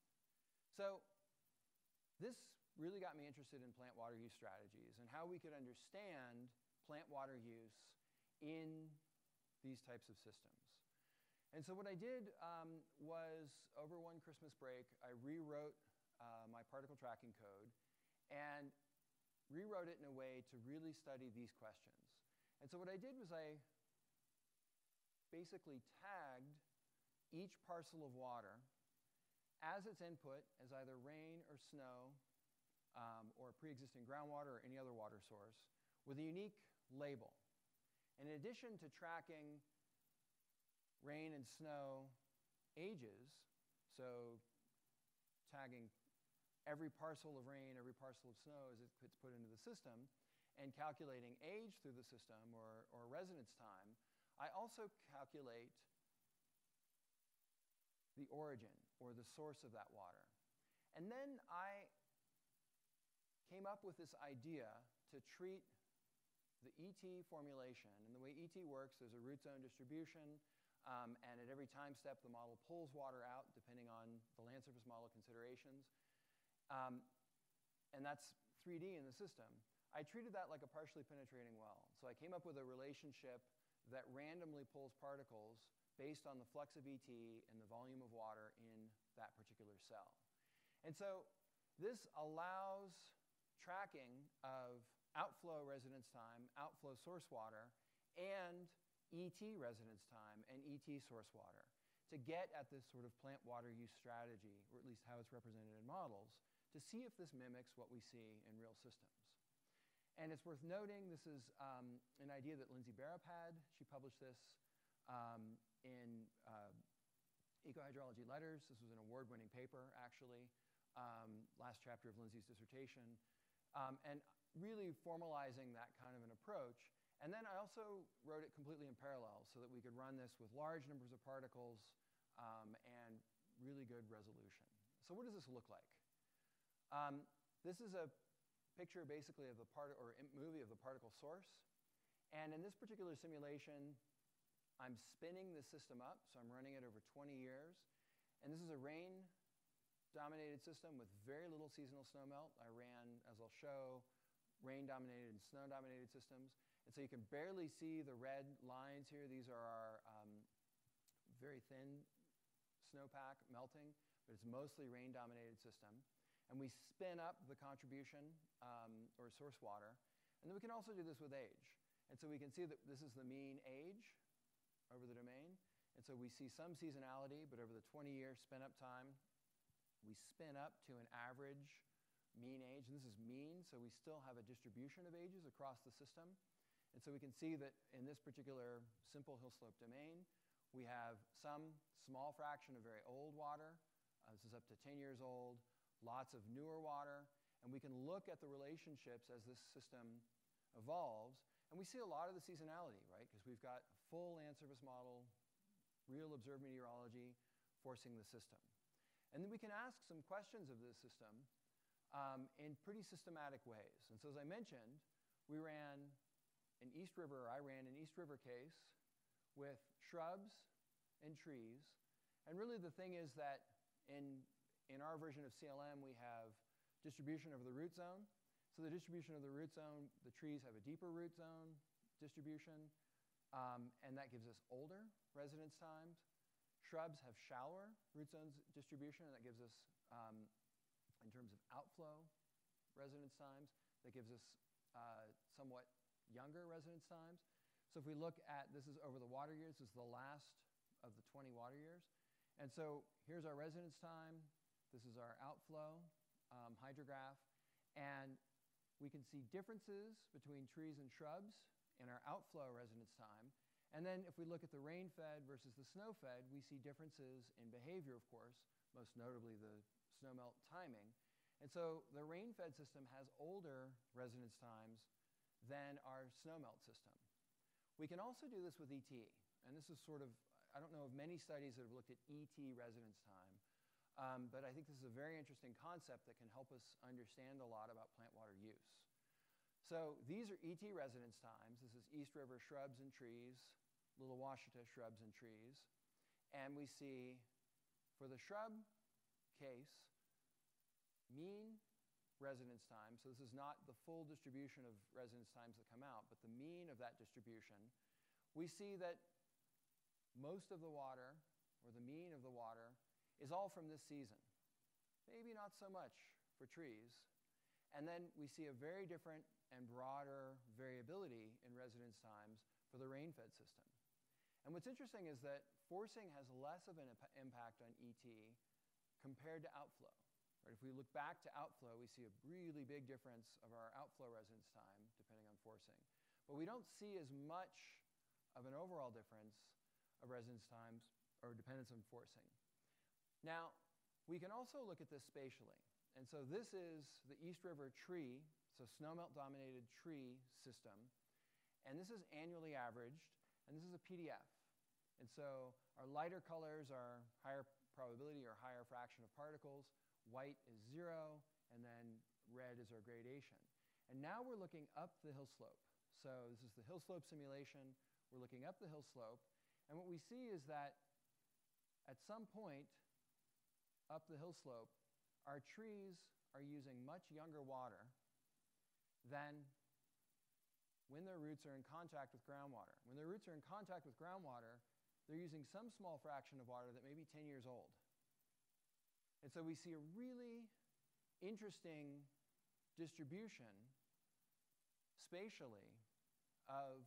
So this really got me interested in plant water use strategies and how we could understand plant water use in these types of systems. And so what I did was, over one Christmas break, I rewrote my particle tracking code and rewrote it in a way to really study these questions. And so what I did was I basically tagged each parcel of water as its input as either rain or snow or pre-existing groundwater or any other water source with a unique label. And in addition to tracking rain and snow ages, so tagging every parcel of rain, every parcel of snow as it gets put into the system, and calculating age through the system or residence time, I also calculate the origin or the source of that water. And then I came up with this idea to treat the ET formulation. And the way ET works, there's a root zone distribution, and at every time step, the model pulls water out depending on the land surface model considerations. And that's 3D in the system. I treated that like a partially penetrating well. So I came up with a relationship that randomly pulls particles based on the flux of ET and the volume of water in that particular cell. And so this allows tracking of outflow residence time, outflow source water, and ET residence time and ET source water to get at this sort of plant water use strategy, or at least how it's represented in models, to see if this mimics what we see in real systems. And it's worth noting, this is an idea that Lindsay Barrap had. She published this in Eco-Hydrology Letters. This was an award-winning paper, actually, last chapter of Lindsay's dissertation. And really formalizing that kind of an approach. And then I also wrote it completely in parallel so that we could run this with large numbers of particles and really good resolution. So what does this look like? This is a picture basically of the movie of the particle source. And in this particular simulation, I'm spinning the system up, so I'm running it over 20 years. And this is a rain-dominated system with very little seasonal snowmelt. I ran, as I'll show, rain-dominated and snow-dominated systems. And so you can barely see the red lines here. These are our very thin snowpack melting, but it's mostly rain-dominated system. And we spin up the contribution or source water. And then we can also do this with age. And so we can see that this is the mean age over the domain. And so we see some seasonality, but over the 20-year spin-up time, we spin up to an average mean age. And this is mean, so we still have a distribution of ages across the system. And so we can see that in this particular simple hill slope domain, we have some small fraction of very old water. This is up to 10 years old, lots of newer water. And we can look at the relationships as this system evolves. And we see a lot of the seasonality, right? Because we've got a full land surface model, real observed meteorology forcing the system. And then we can ask some questions of this system in pretty systematic ways. And so as I mentioned, I ran an East River case with shrubs and trees. And really the thing is that in our version of CLM, we have distribution over the root zone. So the distribution of the root zone, the trees have a deeper root zone distribution, and that gives us older residence times. Shrubs have shallower root zones distribution, and that gives us, in terms of outflow residence times, that gives us somewhat younger residence times. So if we look at, this is over the water years, this is the last of the 20 water years. And so here's our residence time. This is our outflow hydrograph. And we can see differences between trees and shrubs in our outflow residence time. And then if we look at the rain-fed versus the snow-fed, we see differences in behavior, of course, most notably the snowmelt timing. And so the rain-fed system has older residence times than our snowmelt system. We can also do this with ET. And this is sort of, I don't know of many studies that have looked at ET residence time, but I think this is a very interesting concept that can help us understand a lot about plant water use. So these are ET residence times. This is East River shrubs and trees, Little Washita shrubs and trees. And we see, for the shrub case, mean residence time. So this is not the full distribution of residence times that come out, but the mean of that distribution. We see that most of the water, or the mean of the water, is all from this season. Maybe not so much for trees. And then we see a very different and broader variability in residence times for the rain-fed system. And what's interesting is that forcing has less of an impact on ET compared to outflow. Right? If we look back to outflow, we see a really big difference of our outflow residence time depending on forcing. But we don't see as much of an overall difference of residence times or dependence on forcing. Now, we can also look at this spatially. And so this is the East River tree, so snowmelt-dominated tree system. And this is annually averaged, and this is a PDF. And so our lighter colors are higher probability or higher fraction of particles. White is 0, and then red is our gradation. And now we're looking up the hill slope. So this is the hill slope simulation. We're looking up the hill slope. And what we see is that at some point up the hill slope, our trees are using much younger water than when their roots are in contact with groundwater. When their roots are in contact with groundwater, they're using some small fraction of water that may be 10 years old. And so we see a really interesting distribution spatially of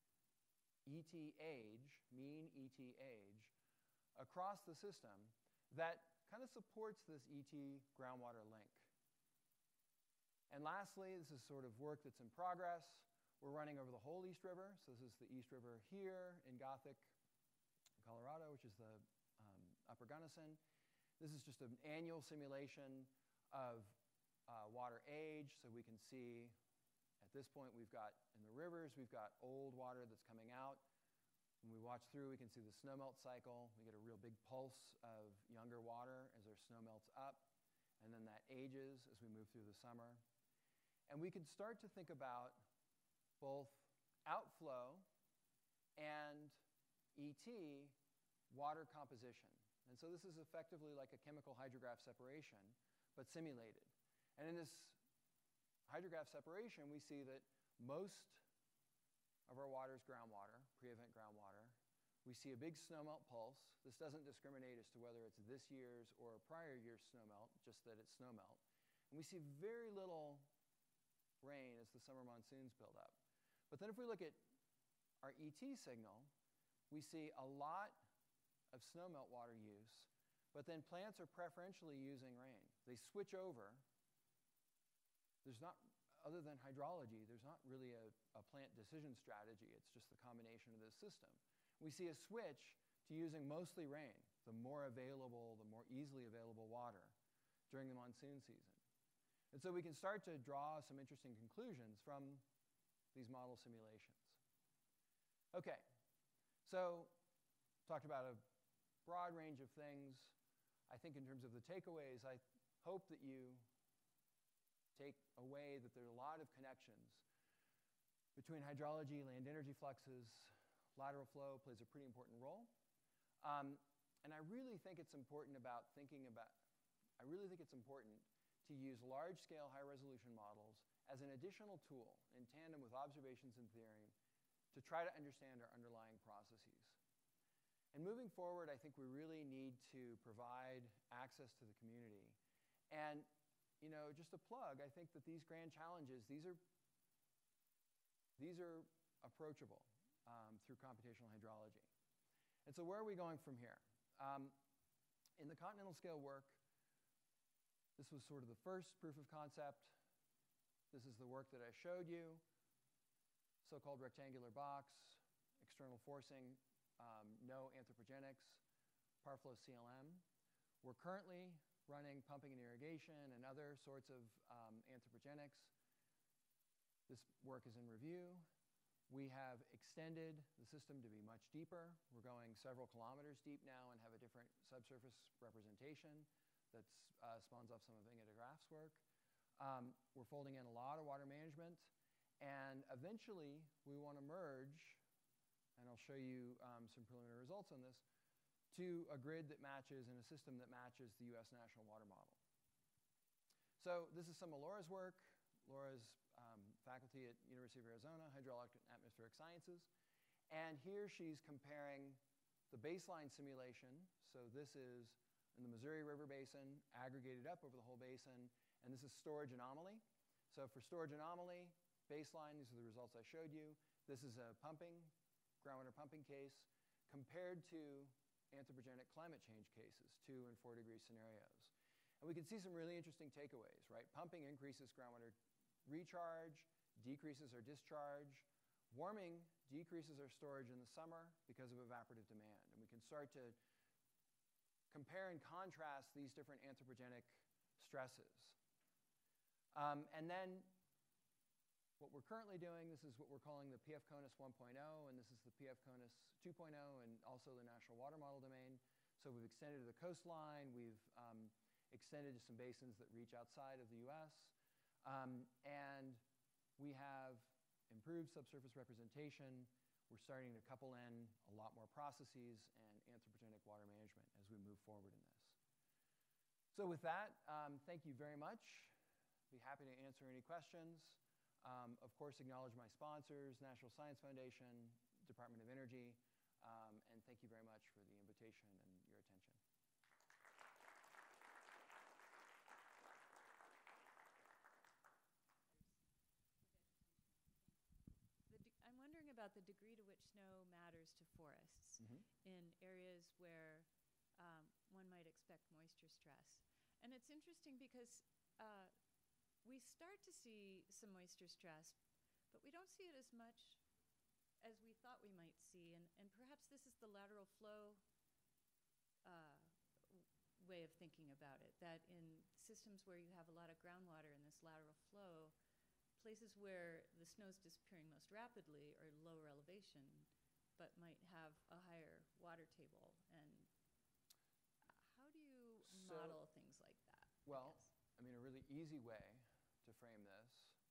ET age, mean ET age, across the system that kind of supports this ET groundwater link. And lastly, this is sort of work that's in progress. We're running over the whole East River. So this is the East River here in Gothic, Colorado, which is the Upper Gunnison. This is just an annual simulation of water age, so we can see this point, we've got, in the rivers, we've got old water that's coming out. When we watch through, we can see the snowmelt cycle. We get a real big pulse of younger water as our snow melts up, and then that ages as we move through the summer. And we can start to think about both outflow and ET water composition. And so this is effectively like a chemical hydrograph separation, but simulated. And in this hydrograph separation, we see that most of our water is groundwater, pre-event groundwater. We see a big snowmelt pulse. This doesn't discriminate as to whether it's this year's or a prior year's snowmelt, just that it's snowmelt. And we see very little rain as the summer monsoons build up. But then if we look at our ET signal, we see a lot of snowmelt water use, but then plants are preferentially using rain. They switch over. There's not, other than hydrology, there's not really a plant decision strategy. It's just the combination of this system. We see a switch to using mostly rain, the more available, the more easily available water during the monsoon season. And so we can start to draw some interesting conclusions from these model simulations. Okay, so talked about a broad range of things. I think in terms of the takeaways, I hope that you take away that there are a lot of connections between hydrology, land energy fluxes. Lateral flow plays a pretty important role. And I really think it's important to use large-scale, high-resolution models as an additional tool in tandem with observations and theory to try to understand our underlying processes. And moving forward, I think we really need to provide access to the community. And, you know, just a plug, I think that these grand challenges, these are approachable through computational hydrology. And so where are we going from here? In the continental scale work, this was sort of the first proof of concept. This is the work that I showed you, so-called rectangular box, external forcing, no anthropogenics, par flow CLM. We're currently running pumping and irrigation and other sorts of anthropogenics. This work is in review. We have extended the system to be much deeper. We're going several kilometers deep now and have a different subsurface representation that spawns off some of Inge de Graaf's work. We're folding in a lot of water management. And eventually, we want to merge, and I'll show you some preliminary results on this, to a grid that matches and a system that matches the US National Water Model. So this is some of Laura's work. Laura's faculty at University of Arizona, Hydraulic and Atmospheric Sciences. And here she's comparing the baseline simulation. So this is in the Missouri River Basin, aggregated up over the whole basin. And this is storage anomaly. So for storage anomaly, baseline, these are the results I showed you. This is a groundwater pumping case compared to anthropogenic climate change cases, 2 and 4 degree scenarios. And we can see some really interesting takeaways, right? Pumping increases groundwater recharge, decreases our discharge. Warming decreases our storage in the summer because of evaporative demand. And we can start to compare and contrast these different anthropogenic stresses. And then what we're currently doing, this is what we're calling the PF CONUS 1.0, and this is the PF CONUS 2.0, and also the National Water Model domain. So we've extended to the coastline. We've extended to some basins that reach outside of the US. And we have improved subsurface representation. We're starting to couple in a lot more processes and anthropogenic water management as we move forward in this. So with that, thank you very much. Be happy to answer any questions. Of course, acknowledge my sponsors, National Science Foundation, Department of Energy, and thank you very much for the invitation and your attention. I'm wondering about the degree to which snow matters to forests in areas where one might expect moisture stress. And it's interesting because we start to see some moisture stress, but we don't see it as much as we thought we might see. And perhaps this is the lateral flow way of thinking about it, that in systems where you have a lot of groundwater and this lateral flow, places where the snow is disappearing most rapidly are lower elevation, but might have a higher water table. And how do you model things like that? Well, I mean, a really easy way to frame this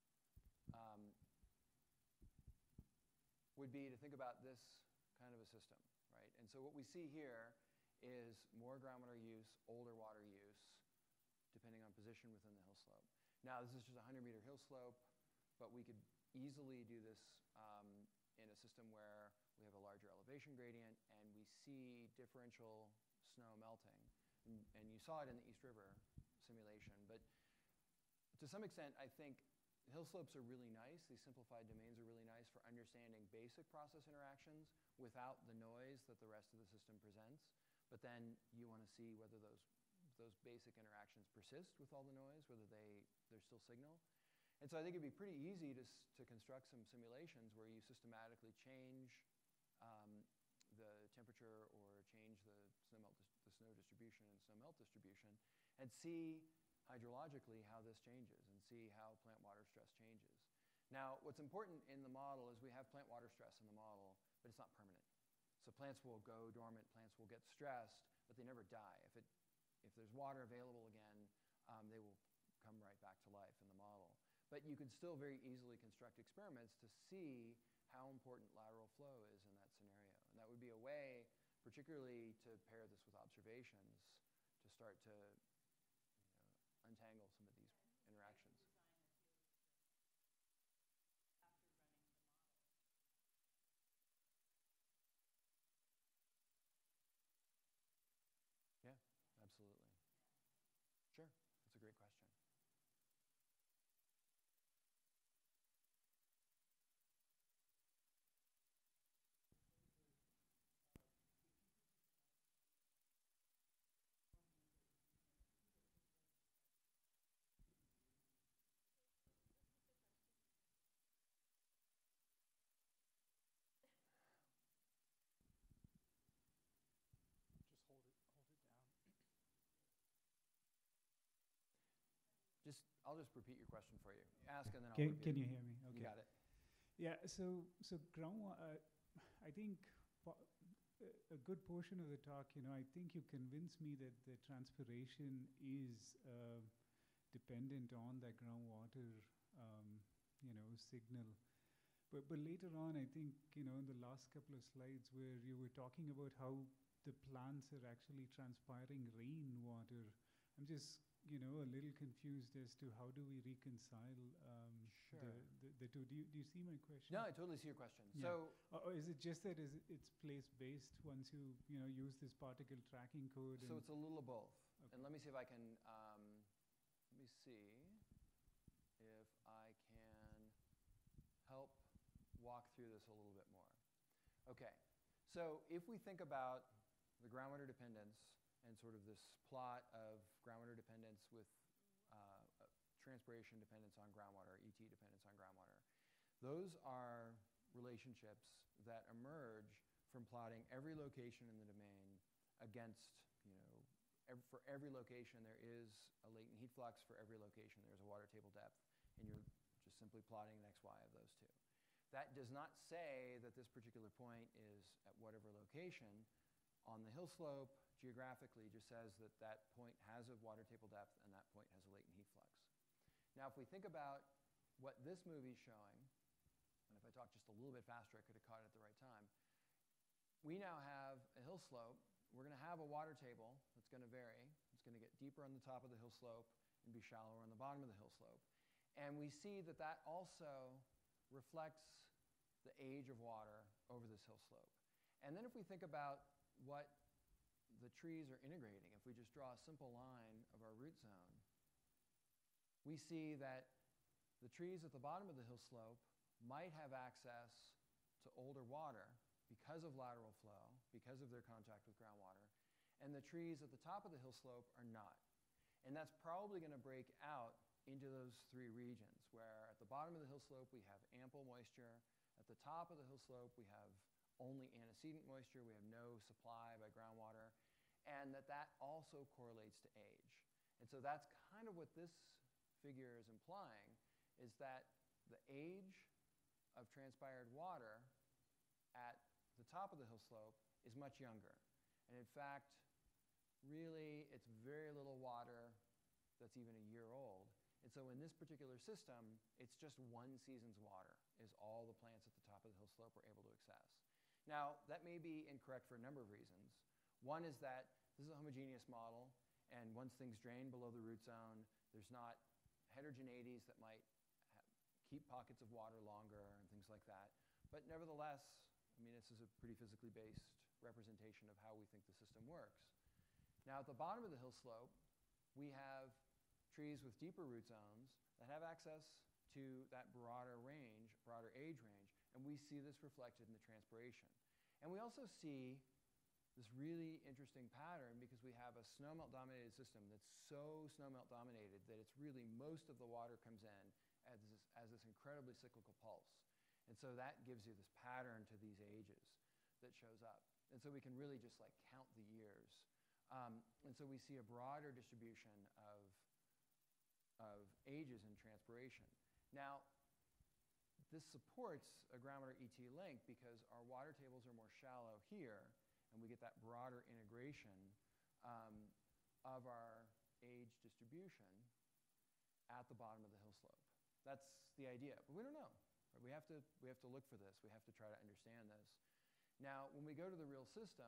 would be to think about this kind of a system, right? And so what we see here is more groundwater use, older water use, depending on position within the hill slope. Now, this is just a 100-meter hill slope, but we could easily do this in a system where we have a larger elevation gradient and we see differential snow melting. And you saw it in the East River simulation. But to some extent, I think hill slopes are really nice. These simplified domains are really nice for understanding basic process interactions without the noise that the rest of the system presents. But then you want to see whether those basic interactions persist with all the noise, whether there's still signal. And so I think it'd be pretty easy to construct some simulations where you systematically change the temperature or change the snow distribution and snow melt distribution and see hydrologically how this changes and see how plant water stress changes. Now, what's important in the model is we have plant water stress in the model, but it's not permanent. So plants will go dormant, plants will get stressed, but they never die. If there's water available again, they will come right back to life in the model. But you could still very easily construct experiments to see how important lateral flow is in that scenario. And that would be a way, particularly to pair this with observations, to start to untangle some of these interactions. Yeah, absolutely. Sure, that's a great question. I'll just repeat your question for you. Ask and then I'll repeat Can it. you hear me? Okay. You got it. Yeah, so groundwater, I think a good portion of the talk, I think you convinced me that the transpiration is dependent on that groundwater, signal. But later on, I think, in the last couple of slides where you were talking about how the plants are actually transpiring rainwater, I'm just a little confused as to how do we reconcile the two. Do you see my question? No, I totally see your question. Yeah. So, or is it just that it's place-based once you use this particle tracking code? So it's a little of both. Okay. And let me see if I can, help walk through this a little bit more. Okay, so if we think about the groundwater dependence and sort of this plot of groundwater dependence with transpiration dependence on groundwater, ET dependence on groundwater, those are relationships that emerge from plotting every location in the domain against, for every location there is a latent heat flux, for every location there's a water table depth, and you're just simply plotting an XY of those two. That does not say that this particular point is at whatever location on the hill slope. Geographically, just says that that point has a water table depth and that point has a latent heat flux. Now, if we think about what this movie's showing, and if I talk just a little bit faster, I could have caught it at the right time. We now have a hill slope. We're going to have a water table that's going to vary. It's going to get deeper on the top of the hill slope and be shallower on the bottom of the hill slope. And we see that that also reflects the age of water over this hill slope. And then if we think about what the trees are integrating, if we just draw a simple line of our root zone, we see that the trees at the bottom of the hill slope might have access to older water because of lateral flow, because of their contact with groundwater, and the trees at the top of the hill slope are not. And that's probably going to break out into those three regions, where at the bottom of the hill slope we have ample moisture, at the top of the hill slope we have only antecedent moisture, we have no supply by groundwater, and that also correlates to age. And so that's kind of what this figure is implying, is that the age of transpired water at the top of the hill slope is much younger. And in fact, really, it's very little water that's even a year old. And so in this particular system, it's just one season's water is all the plants at the top of the hill slope were able to access. Now, that may be incorrect for a number of reasons. One is that this is a homogeneous model, and once things drain below the root zone, there's not heterogeneities that might keep pockets of water longer and things like that. But nevertheless, I mean, this is a pretty physically based representation of how we think the system works. Now, at the bottom of the hill slope, we have trees with deeper root zones that have access to that broader range, broader age range, and we see this reflected in the transpiration. And we also see this really interesting pattern because we have a snowmelt-dominated system that's so snowmelt-dominated that it's really most of the water comes in as this incredibly cyclical pulse. And so that gives you this pattern to these ages that shows up. And so we can really just like count the years. And so we see a broader distribution of ages in transpiration. Now, this supports a groundwater ET link because our water tables are more shallow here, and we get that broader integration of our age distribution at the bottom of the hill slope. That's the idea, but we don't know. We have to look for this. We have to try to understand this. Now, when we go to the real system,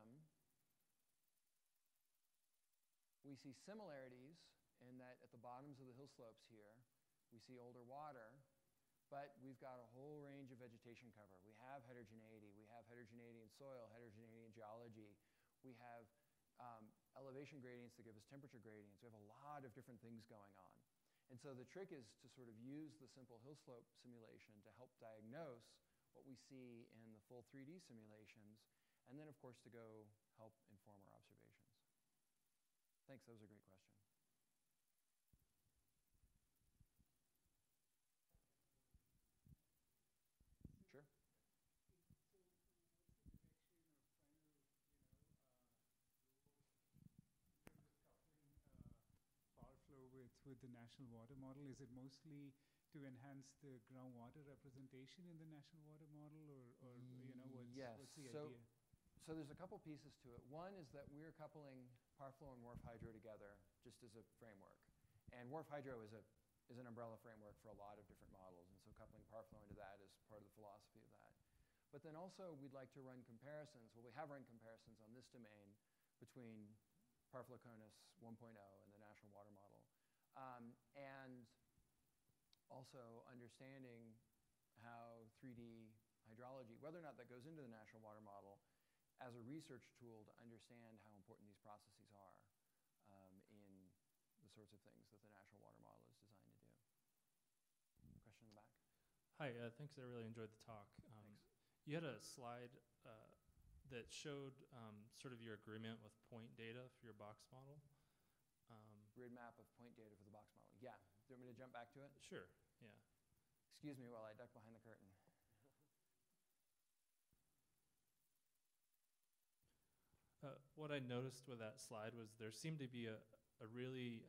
we see similarities in that at the bottoms of the hill slopes here, we see older water, but we've got a whole range of vegetation cover. We have heterogeneity. We have heterogeneity in soil, heterogeneity in geology. We have elevation gradients that give us temperature gradients. We have a lot of different things going on. And so the trick is to sort of use the simple hill slope simulation to help diagnose what we see in the full 3D simulations, and then, of course, to go help inform our observations. Thanks, that was a great question. Sure. Power flow with the national water model? Is it mostly to enhance the groundwater representation in the national water model, or you know, what's the idea? So there's a couple pieces to it. One is that we're coupling power flow and WRF hydro together just as a framework. And WRF hydro is an umbrella framework for a lot of different models, and so coupling power flow into that is part of the philosophy of that. But then also we'd like to run comparisons. Well, we have run comparisons on this domain between power flow CONUS 1.0 and the national water model. And also understanding how 3D hydrology, whether or not that goes into the national water model, as a research tool to understand how important these processes are in the sorts of things that the national water model is designed to do. Question in the back? Hi, thanks. I really enjoyed the talk. Thanks. You had a slide that showed sort of your agreement with point data for your box model. Grid map of point data for the box model. Yeah. Do you want me to jump back to it? Sure, yeah. Excuse me while I duck behind the curtain. What I noticed with that slide was there seemed to be a really,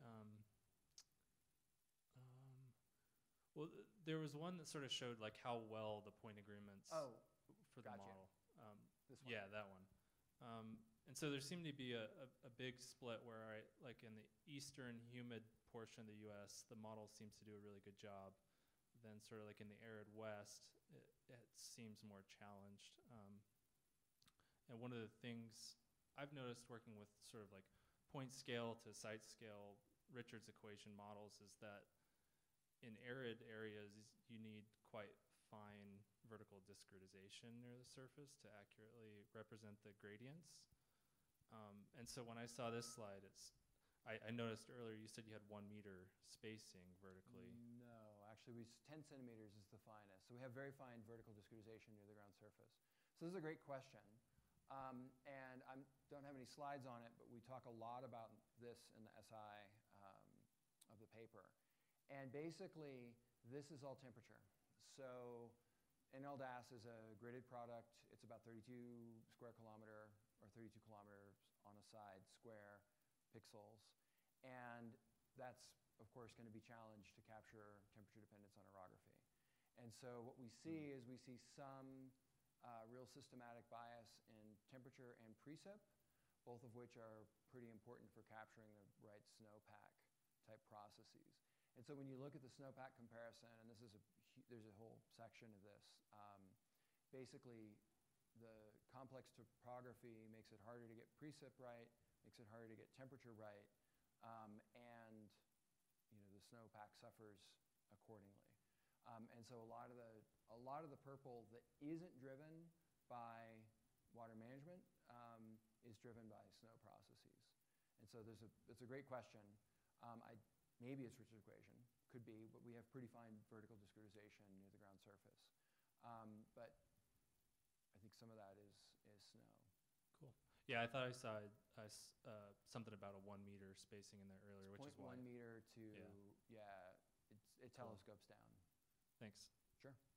well, there was one that sort of showed like how well the point agreements for the gotcha. model. This one? Yeah, that one. And so there seemed to be a big split where, like in the eastern humid portion of the U.S., the model seems to do a really good job. Then sort of like in the arid west, it seems more challenged. And one of the things I've noticed working with sort of like point scale to site scale Richard's equation models is that in arid areas, you need quite fine vertical discretization near the surface to accurately represent the gradients. And so when I saw this slide, I noticed earlier you said you had 1 meter spacing vertically. No, actually 10 centimeters is the finest. So we have very fine vertical discretization near the ground surface. So this is a great question. And I don't have any slides on it, but we talk a lot about this in the SI of the paper. And basically, this is all temperature. So NLDAS is a gridded product. It's about 32 square kilometer or 32 kilometers on a side square pixels. And that's, of course, going to be challenged to capture temperature dependence on orography. And so what we see is we see some real systematic bias in temperature and precip, both of which are pretty important for capturing the right snowpack type processes. And so when you look at the snowpack comparison, and this is there's a whole section of this, basically the complex topography makes it harder to get precip right, makes it harder to get temperature right, and the snowpack suffers accordingly. And so a lot of the purple that isn't driven by water management is driven by snow processes. And so it's a great question. Maybe it's Richard's equation, could be, but we have pretty fine vertical discretization near the ground surface. But I think some of that is snow. Cool. Yeah, I thought I saw something about a 1 meter spacing in there earlier, which is why. 0.1 meter to, Yeah. it telescopes down. Thanks. Sure.